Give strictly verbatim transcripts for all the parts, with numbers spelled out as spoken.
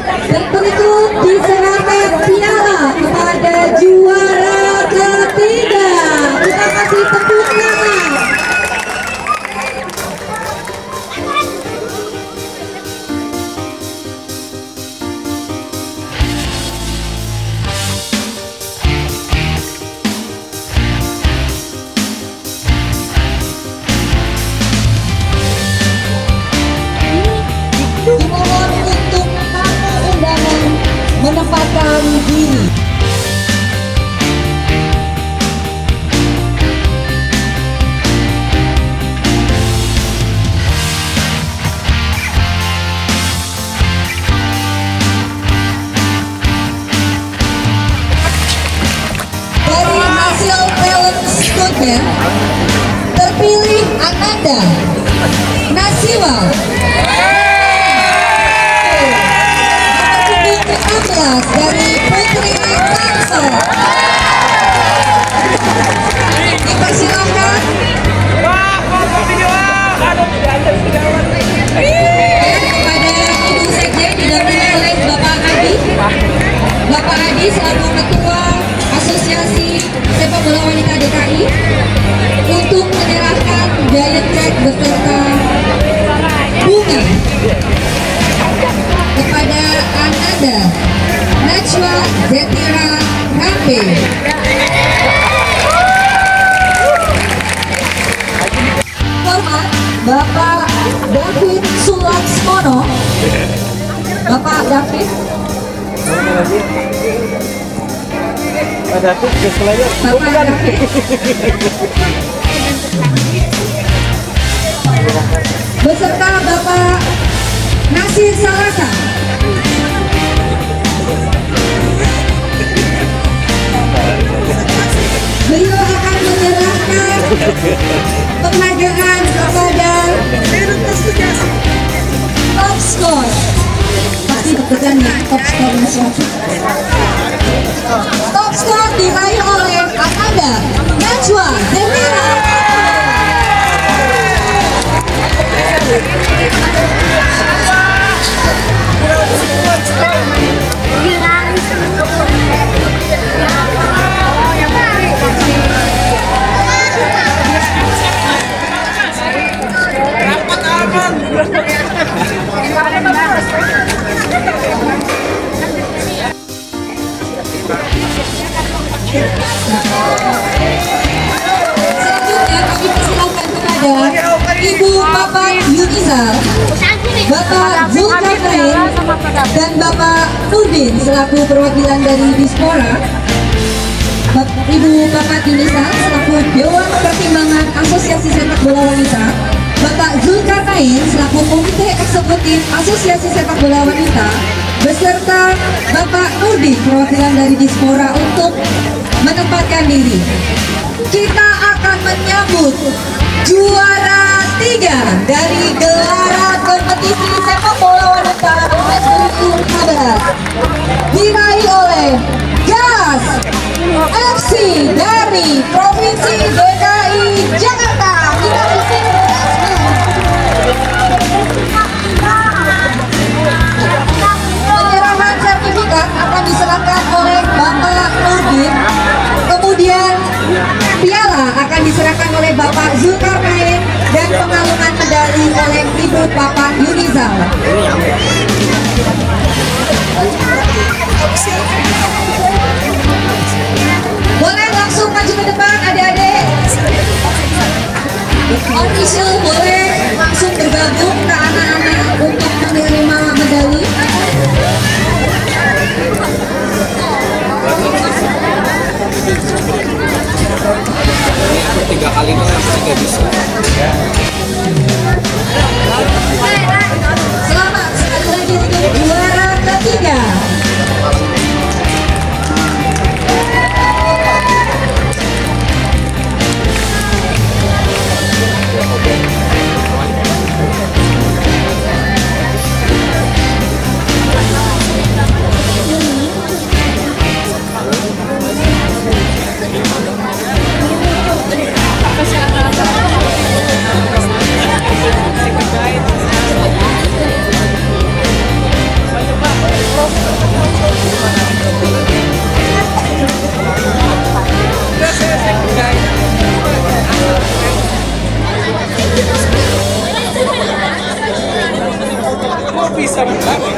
Dan berikut diserahkan piala kepada juara ketiga. Kita kasih tepuk tangan. Dimohon untuk tamu undangan menempatkan diri. Dari hasil talent student terpilih Ananda Nasiwa dari Putri Tangsel. Dipersilakan. Kepada Ibu Sekjen didampingi oleh Bapak Adi. Bapak Adi selaku Ketua Asosiasi Sepak Bola Wanita D K I untuk menyerahkan giant check beserta bunga kepada Ananda Najwa Zetira Rambe. Hormat Bapak David Sulaksmono. Bapak David. Ada tuh ke selayar. Bapak David. Beserta Bapak Nasir Salasa. Beliau akan menyerahkan penghargaan kepada top score. Pasti deg-degan ya top score nasional. Top score diraih oleh Ananda Najwa Zetira. Selanjutnya kami persilakan kepada Ibu Bapak Yunizal, Bapak Zulkarnain, dan Bapak Nurdin selaku perwakilan dari Dispora. Ibu Bapak Yunizal selaku Dewan Pertimbangan Asosiasi Sepak Bola Wanita, Bapak Zulkarnain selaku Komite Eksekutif Asosiasi Sepak Bola Wanita, beserta Bapak Nurdin perwakilan dari Dispora untuk menempatkan diri. Kita akan menyambut juara tiga dari gelaran kompetisi sepak bola wanita Bupes Bengkulu Barat, diraih oleh Gas F C dari Provinsi D K I Jakarta. Kita isi penyerahan sertifikat akan diserahkan oleh Bapak Nurdin. Kemudian piala akan diserahkan oleh Bapak Zulkarnain dan pengalungan medali oleh Ibu Bapak Yunizal.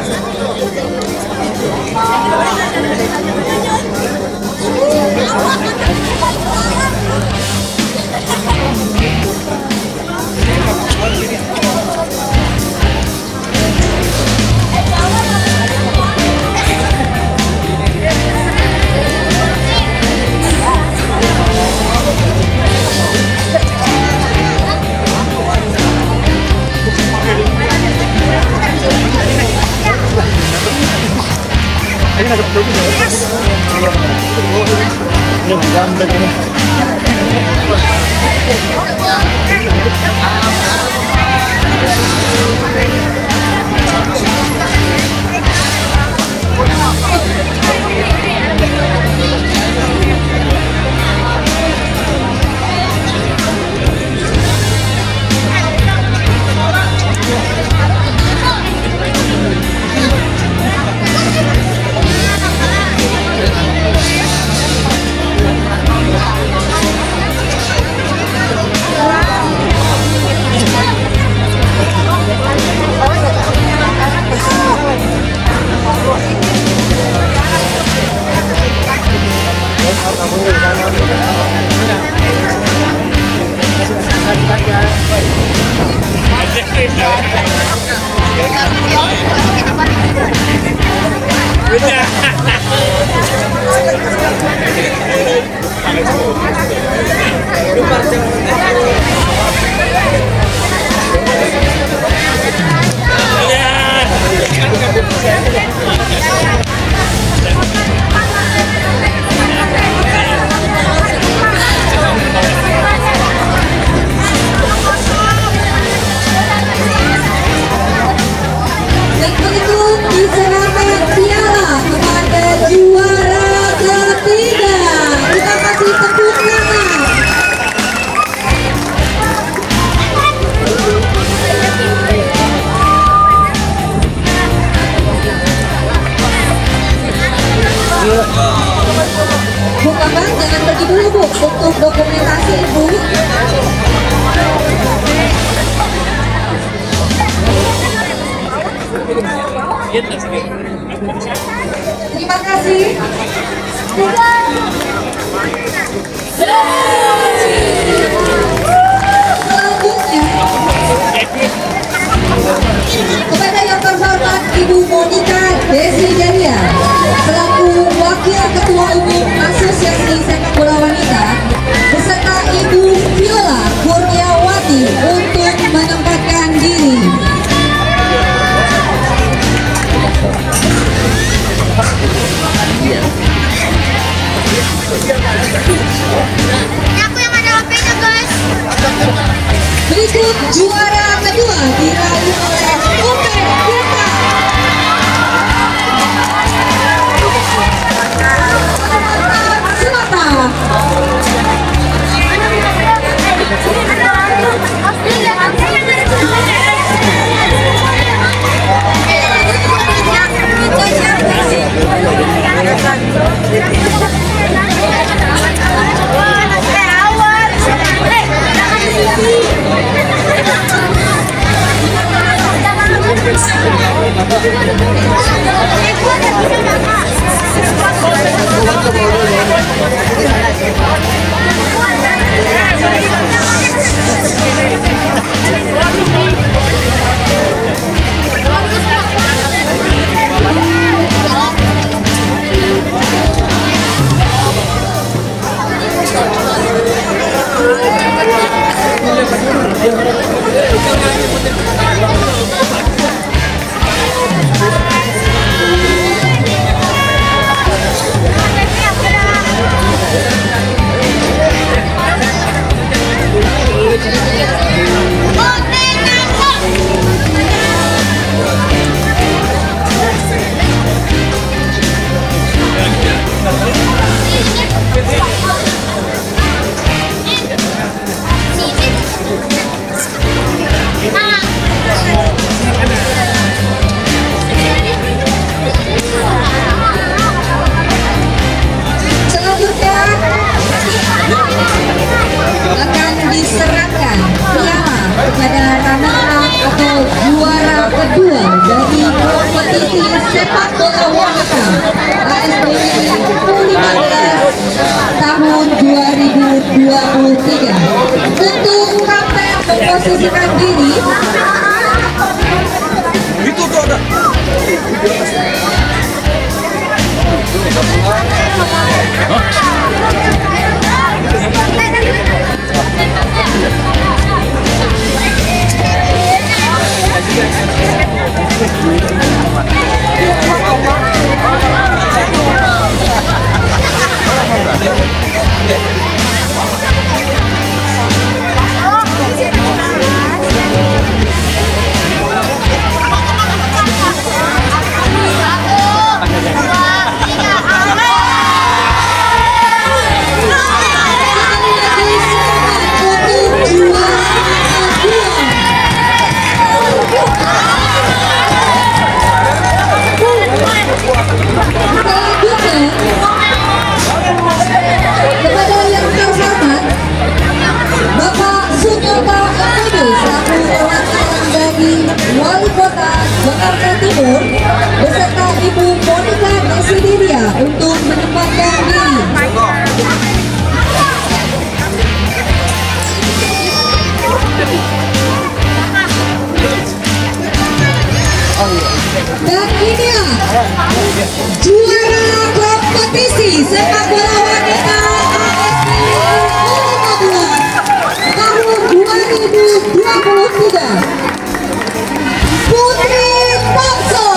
Bu Kakak, jangan pergi dulu Bu, untuk dokumentasi Bu. Terima kasih. Selanjutnya, kepada yang terhormat Ibu Monica Desideria selaku Wakil Ketua Umum Asosiasi Sepak Bola Wanita beserta Ibu Viola Kurniawati untuk menempatkan diri. Aku yang ada H P-nya guys. Berikut juara kedua diraih oleh Upen Tirta. sepak bola wanita A S B U lima belas tahun dua ribu dua puluh tiga. Untuk kapten memposisikan diri. Itu tuh ada. Kepada yang terhormat Bapak Sunyota Ekono selaku perwakilan dari Wali Kota Jakarta Timur beserta Ibu Monica Desideria untuk menempatkan diri. Dan inilah juara kompetisi sepak bola wanita A S B U lima belas tahun dua ribu dua puluh tiga. Putri Thompson.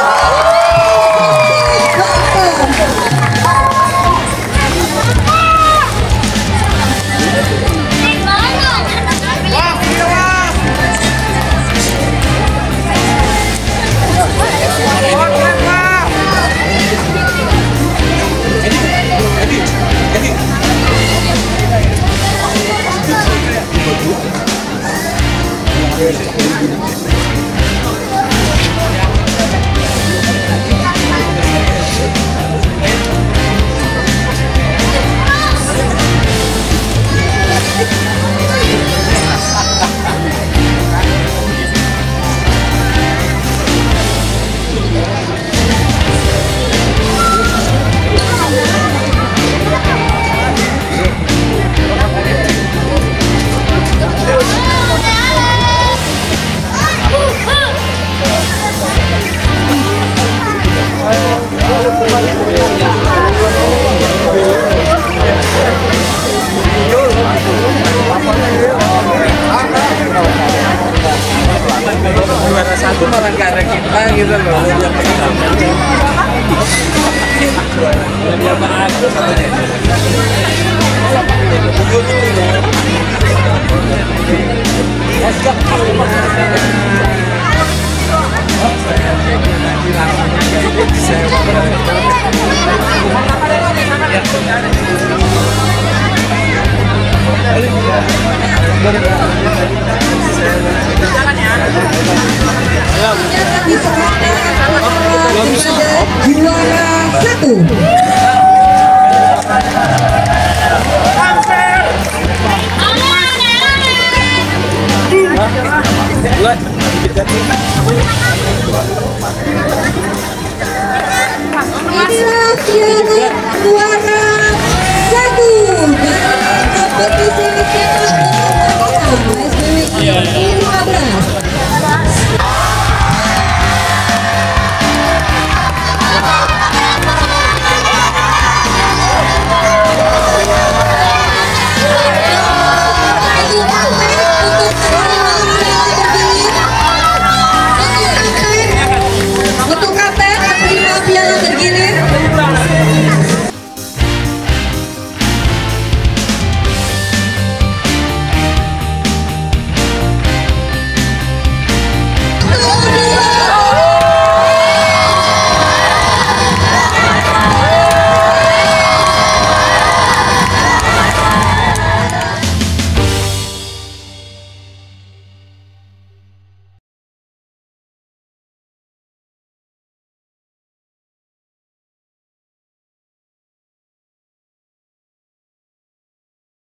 Juara satu malah nggak ada kita gitu loh. Juara satu. Inilah piala juara